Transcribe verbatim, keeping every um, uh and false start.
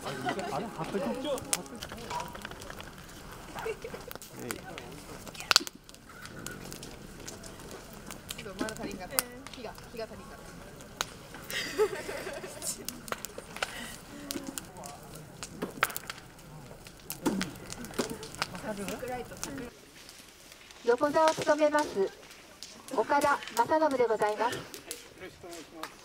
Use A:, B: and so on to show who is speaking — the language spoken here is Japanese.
A: あれ、はっぷん。
B: まだ足りんかった。火が火が足りんかった。
C: 横座を務めます岡田正信でございます。
A: よろしくお願いします。